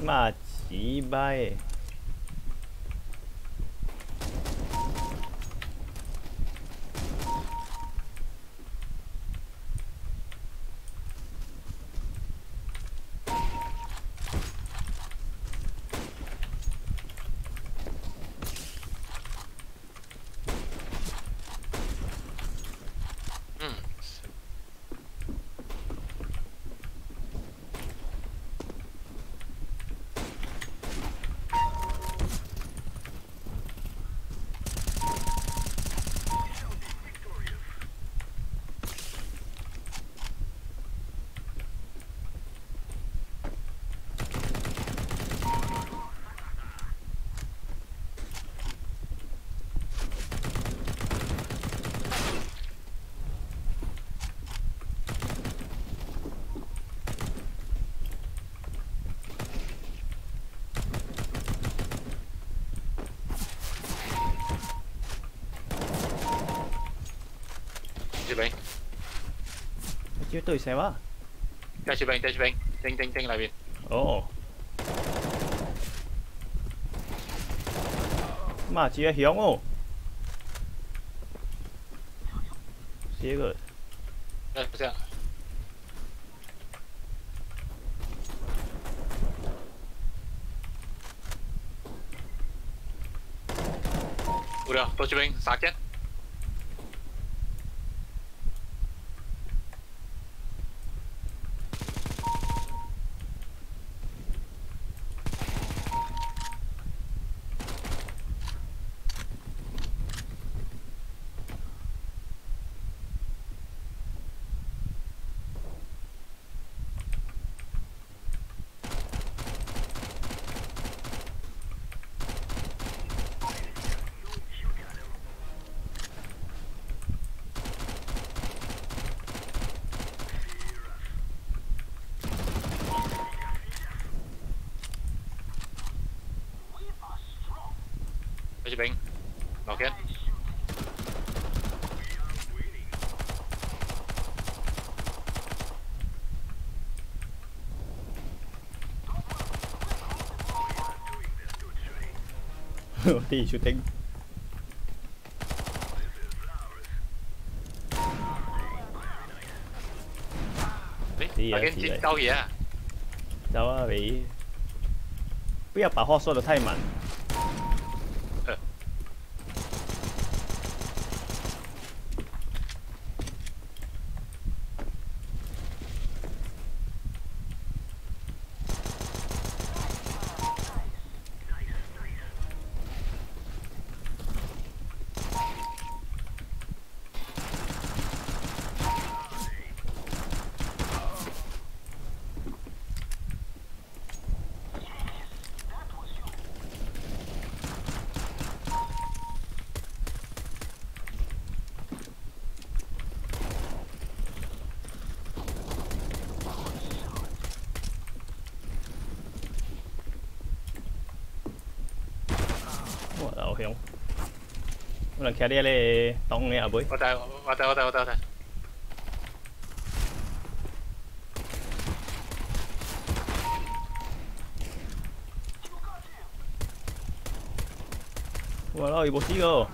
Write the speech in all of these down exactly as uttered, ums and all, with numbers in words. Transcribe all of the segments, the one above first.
妈鸡掰！ Chị Bình. Chứ tôi xe quá. Cho chị Bình, cho chị Bình. Tinh tinh tinh lại Bình. Ồ. Mà chị ấy hiếm ồ. Xí rồi. Đây, xem. Ủa được, tôi chị Bình, xác chết. Cho chị Bình. Nó kết. Thì chủ tính. Đi, à, cái chiến đấu gì à? Đâu啊你？不要把话说得太满。好香，可能徛啲咧當嘅阿妹。 我睇我睇我睇我睇我睇。 哇啦，有部死個。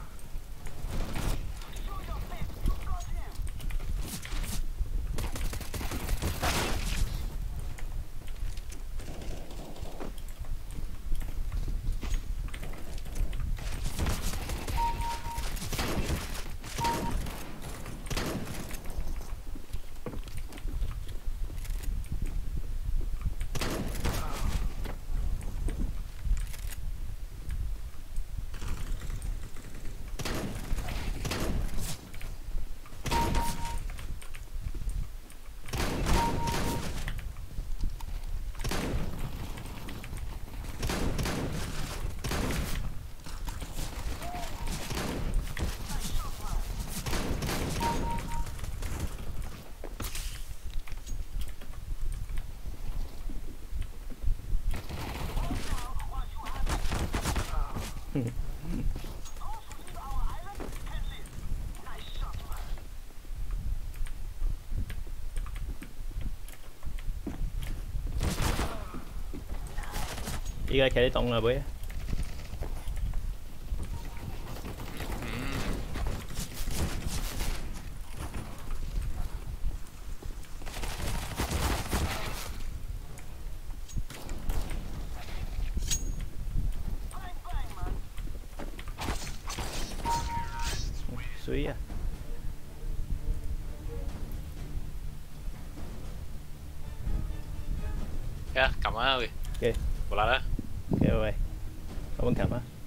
依家企啲洞啦，妹。水啊！ Ya, cầm á ơi. Ok. Bộ lại đó. Ok, bye bye. Cảm ơn Cảm á.